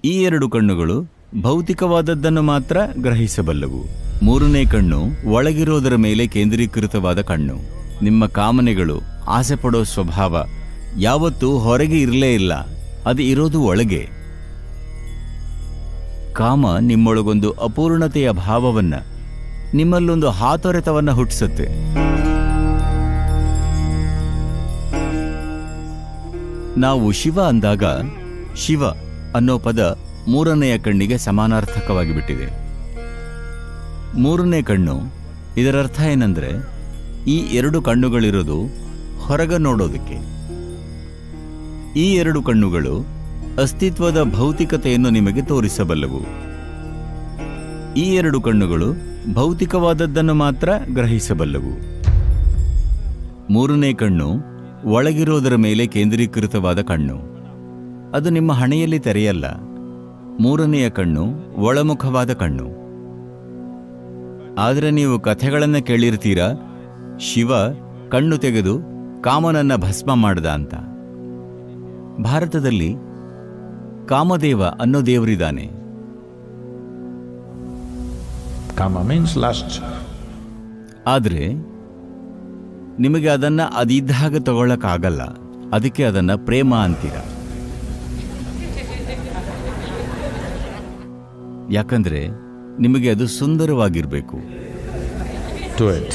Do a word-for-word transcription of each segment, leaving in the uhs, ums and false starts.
ಈ ಎರಡು ಕಣ್ಣುಗಳು ಭೌತಿಕವಾದದ್ದನ್ನು ಮಾತ್ರ ಗ್ರಹಿಸಬಲ್ಲವು. ಮೂರನೇ ಕಣ್ಣು ಒಳಗಿರೋದರ ಮೇಲೆ ಕೇಂದ್ರೀಕೃತವಾದ ಕಣ್ಣು. ನಿಮ್ಮ ಕಾಮನೆಗಳು, ಆಸೆ ಪಡೋ ಸ್ವಭಾವ ಯಾವತ್ತೂ ಹೊರಗೆ ಇರಲೇ ಇಲ್ಲ, ಅದು ಇರೋದು ಒಳಗೆ. ಕಾಮ ನಿಮ್ಮೊಳಗೊಂದು ಅಪೂರ್ಣತೆಯ ಭಾವವನ್ನ, ನಿಮ್ಮಲ್ಲೊಂದು ಹಾತೊರೆತವನ್ನ ಹುಟ್ಟಿಸುತ್ತೆ. ನಾವು ಶಿವ ಅಂದಾಗ ಶಿವ ಅನ್ನೋ ಪದ ಮೂರನೆಯ ಕಣ್ಣಿಗೆ ಸಮಾನಾರ್ಥಕವಾಗಿ ಬಿಟ್ಟಿದೆ. ಮೂರನೇ ಕಣ್ಣು, ಇದರರ್ಥ ಏನಂದ್ರೆ ಈ ಎರಡು ಕಣ್ಣುಗಳಿರೋದು ಹೊರಗ ನೋಡೋದಕ್ಕೆ. ಈ ಎರಡು ಕಣ್ಣುಗಳು ಅಸ್ತಿತ್ವದ ಭೌತಿಕತೆಯನ್ನು ನಿಮಗೆ ತೋರಿಸಬಲ್ಲವು. ಈ ಎರಡು ಕಣ್ಣುಗಳು ಭೌತಿಕವಾದದ್ದನ್ನು ಮಾತ್ರ ಗ್ರಹಿಸಬಲ್ಲವು. ಮೂರನೇ ಕಣ್ಣು ಒಳಗಿರೋದರ ಮೇಲೆ ಕೇಂದ್ರೀಕೃತವಾದ ಕಣ್ಣು. ಅದು ನಿಮ್ಮ ಹಣೆಯಲ್ಲಿ ತೆರೆಯಲ್ಲ. ಮೂರನೆಯ ಕಣ್ಣು ಒಳಮುಖವಾದ ಕಣ್ಣು. ಆದರೆ ನೀವು ಕಥೆಗಳನ್ನು ಕೇಳಿರ್ತೀರಾ, ಶಿವ ಕಣ್ಣು ತೆಗೆದು ಕಾಮನನ್ನ ಭಸ್ಮ ಮಾಡ್ದ ಅಂತ. ಭಾರತದಲ್ಲಿ ಕಾಮದೇವ ಅನ್ನೋ ದೇವರಿದ್ದಾನೆ. Kama means lust. ಆದರೆ ನಿಮಗೆ ಅದನ್ನ ಅದಿದ್ದಾಗ ತಗೊಳ್ಳಕ್ಕಾಗಲ್ಲ. ಅದಕ್ಕೆ ಅದನ್ನ ಪ್ರೇಮ ಅಂತೀರ. ಯಾಕಂದ್ರೆ ನಿಮಗೆ ಅದು ಸುಂದರವಾಗಿರ್ಬೇಕು. To it.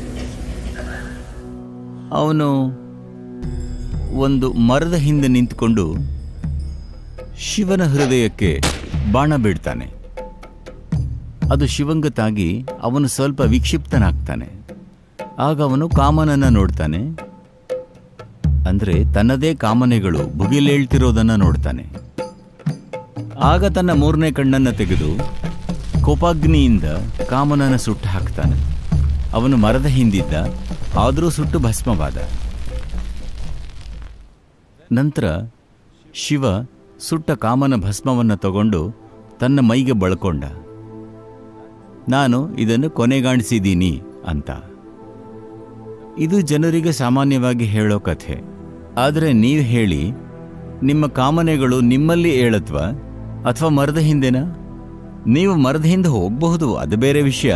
ಅವನು ಒಂದು ಮರದ ಹಿಂದೆ ನಿಂತುಕೊಂಡು ಶಿವನ ಹೃದಯಕ್ಕೆ ಬಾಣ ಬಿಡ್ತಾನೆ. ಅದು ಶಿವಂಗ ತಾಗಿ ಅವನು ಸ್ವಲ್ಪ ವಿಕ್ಷಿಪ್ತನಾಗ್ತಾನೆ. ಆಗ ಅವನು ಕಾಮನನ್ನ ನೋಡ್ತಾನೆ. ಅಂದ್ರೆ ತನ್ನದೇ ಕಾಮನೆಗಳು ಭುಗಿಲೇಳ್ತಿರೋದನ್ನ ನೋಡ್ತಾನೆ. ಆಗ ತನ್ನ ಮೂರನೇ ಕಣ್ಣನ್ನು ತೆಗೆದು ಕೋಪಾಗ್ನಿಯಿಂದ ಕಾಮನನ್ನ ಸುಟ್ಟು ಹಾಕ್ತಾನೆ. ಅವನು ಮರದ ಹಿಂದಿದ್ದ, ಆದರೂ ಸುಟ್ಟು ಭಸ್ಮವಾದ. ನಂತರ ಶಿವ ಸುಟ್ಟ ಕಾಮನ ಭಸ್ಮವನ್ನು ತಗೊಂಡು ತನ್ನ ಮೈಗೆ ಬಳಕೊಂಡ. ನಾನು ಇದನ್ನು ಕೊನೆಗಾಣಿಸಿದ್ದೀನಿ ಅಂತ. ಇದು ಜನರಿಗೆ ಸಾಮಾನ್ಯವಾಗಿ ಹೇಳೋ ಕಥೆ. ಆದರೆ ನೀವು ಹೇಳಿ, ನಿಮ್ಮ ಕಾಮನೆಗಳು ನಿಮ್ಮಲ್ಲಿ ಏಳತ್ವ ಅಥವಾ ಮರದ ಹಿಂದೆನಾ? ನೀವು ಮರದ ಹಿಂದೆ ಹೋಗಬಹುದು, ಅದು ಬೇರೆ ವಿಷಯ.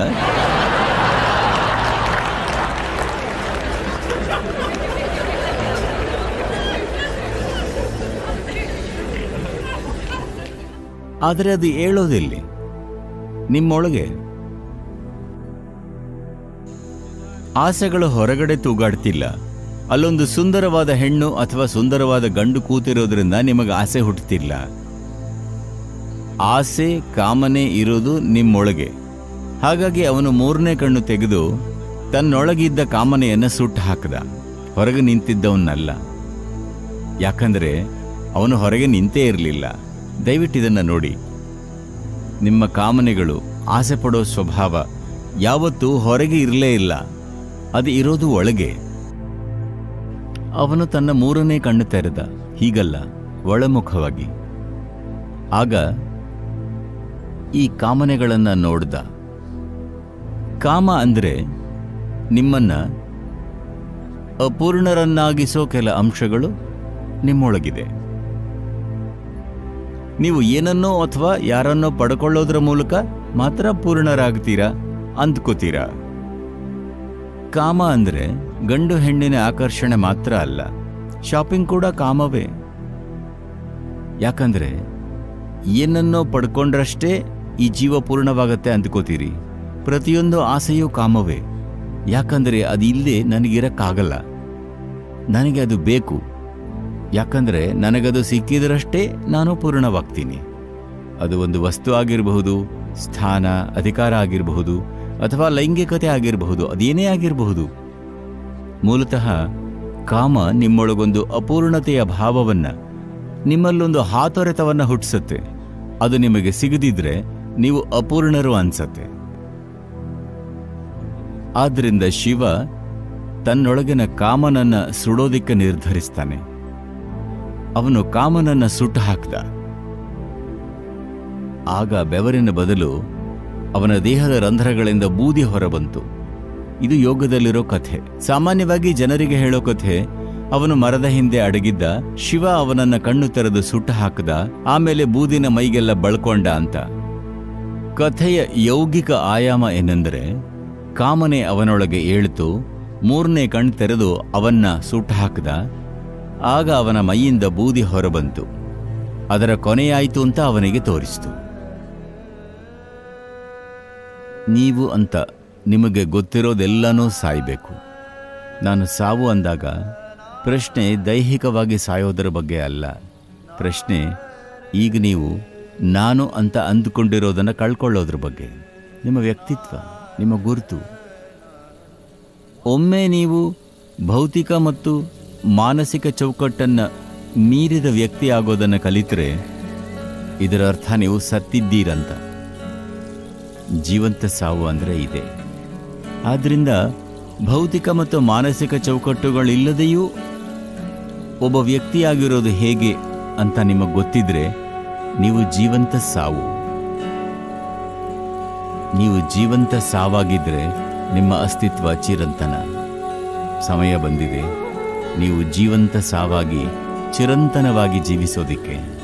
ಆದರೆ ಅದು ಏಳೋದಿಲ್ಲಿ, ನಿಮ್ಮೊಳಗೆ. ಆಸೆಗಳು ಹೊರಗಡೆ ತೂಗಾಡ್ತಿಲ್ಲ. ಅಲ್ಲೊಂದು ಸುಂದರವಾದ ಹೆಣ್ಣು ಅಥವಾ ಸುಂದರವಾದ ಗಂಡು ಕೂತಿರೋದ್ರಿಂದ ನಿಮಗೆ ಆಸೆ ಹುಟ್ಟುತ್ತಿಲ್ಲ. ಆಸೆ, ಕಾಮನೆ ಇರೋದು ನಿಮ್ಮೊಳಗೆ. ಹಾಗಾಗಿ ಅವನು ಮೂರನೇ ಕಣ್ಣು ತೆಗೆದು ತನ್ನೊಳಗಿದ್ದ ಕಾಮನೆಯನ್ನು ಸುಟ್ಟು ಹಾಕದ. ಹೊರಗೆ ನಿಂತಿದ್ದವನ್ನಲ್ಲ. ಯಾಕಂದ್ರೆ ಅವನು ಹೊರಗೆ ನಿಂತೇ ಇರಲಿಲ್ಲ. ದಯವಿಟ್ಟು ಇದನ್ನು ನೋಡಿ. ನಿಮ್ಮ ಕಾಮನೆಗಳು, ಆಸೆ ಪಡೋ ಸ್ವಭಾವ ಯಾವತ್ತೂ ಹೊರಗೆ ಇರಲೇ ಇಲ್ಲ, ಅದು ಇರೋದು ಒಳಗೆ. ಅವನು ತನ್ನ ಮೂರನೇ ಕಣ್ಣು ತೆರೆದ, ಹೀಗಲ್ಲ, ಒಳಮುಖವಾಗಿ. ಆಗ ಈ ಕಾಮನೆಗಳನ್ನ ನೋಡ್ದ. ಕಾಮ ಅಂದ್ರೆ ನಿಮ್ಮನ್ನ ಅಪೂರ್ಣರನ್ನಾಗಿಸೋ ಕೆಲ ಅಂಶಗಳು ನಿಮ್ಮೊಳಗಿದೆ. ನೀವು ಏನನ್ನೋ ಅಥವಾ ಯಾರನ್ನೋ ಪಡ್ಕೊಳ್ಳೋದ್ರ ಮೂಲಕ ಮಾತ್ರ ಪೂರ್ಣರಾಗ್ತೀರಾ ಅಂದ್ಕೋತೀರಾ. ಕಾಮ ಅಂದ್ರೆ ಗಂಡು ಹೆಣ್ಣಿನ ಆಕರ್ಷಣೆ ಮಾತ್ರ ಅಲ್ಲ, ಶಾಪಿಂಗ್ ಕೂಡ ಕಾಮವೇ. ಯಾಕಂದ್ರೆ ಏನನ್ನೋ ಪಡ್ಕೊಂಡ್ರಷ್ಟೇ ಈ ಜೀವ ಪೂರ್ಣವಾಗತ್ತೆ ಅಂದ್ಕೋತೀರಿ. ಪ್ರತಿಯೊಂದು ಆಸೆಯೂ ಕಾಮವೇ. ಯಾಕಂದ್ರೆ ಅದಿಲ್ಲದೆ ನನಗಿರಕ್ಕಾಗಲ್ಲ, ನನಗೆ ಅದು ಬೇಕು. ಯಾಕಂದ್ರೆ ನನಗದು ಸಿಕ್ಕಿದ್ರಷ್ಟೇ ನಾನು ಪೂರ್ಣವಾಗ್ತೀನಿ. ಅದು ಒಂದು ವಸ್ತು ಆಗಿರಬಹುದು, ಸ್ಥಾನ, ಅಧಿಕಾರ ಆಗಿರಬಹುದು, ಅಥವಾ ಲೈಂಗಿಕತೆ ಆಗಿರಬಹುದು, ಅದೇನೇ ಆಗಿರಬಹುದು. ಮೂಲತಃ ಕಾಮ ನಿಮ್ಮೊಳಗೊಂದು ಅಪೂರ್ಣತೆಯ ಭಾವವನ್ನ, ನಿಮ್ಮಲ್ಲೊಂದು ಹಾತೊರೆತವನ್ನ ಹುಟ್ಟಿಸುತ್ತೆ. ಅದು ನಿಮಗೆ ಸಿಗದಿದ್ರೆ ನೀವು ಅಪೂರ್ಣರು ಅನ್ಸತ್ತೆ. ಆದ್ರಿಂದ ಶಿವ ತನ್ನೊಳಗಿನ ಕಾಮನನ್ನ ಸುಡೋದಿಕ್ಕೆ ನಿರ್ಧರಿಸ್ತಾನೆ. ಅವನು ಕಾಮನನ್ನ ಸುಟ್ಟು ಹಾಕ್ದ. ಆಗ ಬೆವರಿನ ಬದಲು ಅವನ ದೇಹದ ರಂಧ್ರಗಳಿಂದ ಬೂದಿ ಹೊರಬಂತು. ಇದು ಯೋಗದಲ್ಲಿರೋ ಕಥೆ. ಸಾಮಾನ್ಯವಾಗಿ ಜನರಿಗೆ ಹೇಳೋ ಕಥೆ, ಅವನು ಮರದ ಹಿಂದೆ ಅಡಗಿದ್ದ. ಶಿವ ಅವನನ್ನ ಕಣ್ಣು ತೆರೆದು ಸುಟ್ಟು ಹಾಕದ. ಆಮೇಲೆ ಬೂದಿನ ಮೈಗೆಲ್ಲ ಬಳ್ಕೊಂಡ ಅಂತ. ಕಥೆಯ ಯೌಗಿಕ ಆಯಾಮ ಏನೆಂದರೆ, ಕಾಮನೆ ಅವನೊಳಗೆ ಏಳಿತು, ಮೂರನೇ ಕಣ್ಣು ತೆರೆದು ಅವನ್ನ ಸುಟ್ಟು ಹಾಕದ. ಆಗ ಅವನ ಮೈಯಿಂದ ಬೂದಿ ಹೊರಬಂತು. ಅದರ ಕೊನೆಯಾಯಿತು ಅಂತ ಅವನಿಗೆ ತೋರಿಸಿತು. ನೀವು ಅಂತ ನಿಮಗೆ ಗೊತ್ತಿರೋದೆಲ್ಲನೂ ಸಾಯಬೇಕು. ನಾನು ಸಾವು ಅಂದಾಗ ಪ್ರಶ್ನೆ ದೈಹಿಕವಾಗಿ ಸಾಯೋದರ ಬಗ್ಗೆ ಅಲ್ಲ. ಪ್ರಶ್ನೆ ಈಗ ನೀವು ನಾನು ಅಂತ ಅಂದುಕೊಂಡಿರೋದನ್ನು ಕಳ್ಕೊಳ್ಳೋದ್ರ ಬಗ್ಗೆ. ನಿಮ್ಮ ವ್ಯಕ್ತಿತ್ವ, ನಿಮ್ಮ ಗುರುತು. ಒಮ್ಮೆ ನೀವು ಭೌತಿಕ ಮತ್ತು ಮಾನಸಿಕ ಚೌಕಟ್ಟನ್ನು ಮೀರಿದ ವ್ಯಕ್ತಿ ಆಗೋದನ್ನು ಕಲಿತರೆ ಇದರ ಅರ್ಥ ನೀವು ಸತ್ತಿದ್ದೀರಂತ. ಜೀವಂತ ಸಾವು ಅಂದರೆ ಇದೆ. ಆದ್ದರಿಂದ ಭೌತಿಕ ಮತ್ತು ಮಾನಸಿಕ ಚೌಕಟ್ಟುಗಳಿಲ್ಲದೆಯೂ ಒಬ್ಬ ವ್ಯಕ್ತಿಯಾಗಿರೋದು ಹೇಗೆ ಅಂತ ನಿಮಗೆ ಗೊತ್ತಿದ್ರೆ ನೀವು ಜೀವಂತ ಸಾವು. ನೀವು ಜೀವಂತ ಸಾವಾಗಿದ್ದರೆ ನಿಮ್ಮ ಅಸ್ತಿತ್ವ ಚಿರಂತನ. ಸಮಯ ಬಂದಿದೆ ನೀವು ಜೀವಂತ ಸಾವಾಗಿ ಚಿರಂತನವಾಗಿ ಜೀವಿಸೋದಿಕ್ಕೆ.